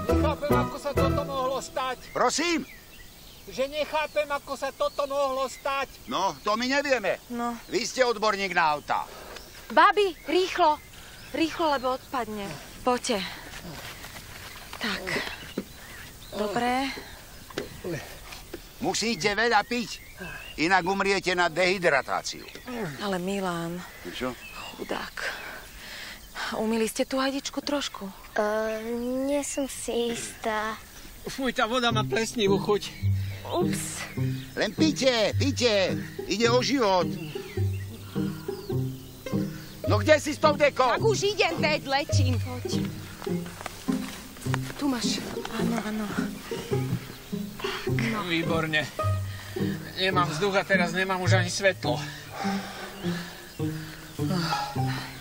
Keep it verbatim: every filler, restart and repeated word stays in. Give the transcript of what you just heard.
Nechápem, ako sa toto mohlo stať. Prosím? Že nechápem, ako sa toto mohlo stať. No, to my nevieme. No. Vy ste odborník na autá. Babi, rýchlo. Rýchlo, lebo odpadne. Poďte. Tak. Dobre. Musíte veľa piť, inak umriete na dehydratáciu. Ale Milan. Čo? Chudák. Umýli ste tú hadičku trošku? Uh, nie som si istá. Fuj, tá voda má plesnivú chuť. Ups. Len pite, pite. Ide o život. No kde si s tou dekou? Tak už idem, veď, letím. Poď. Tu máš. Áno, áno. Tak. No. Výborne. Nemám vzduch a teraz nemám už ani svetlo.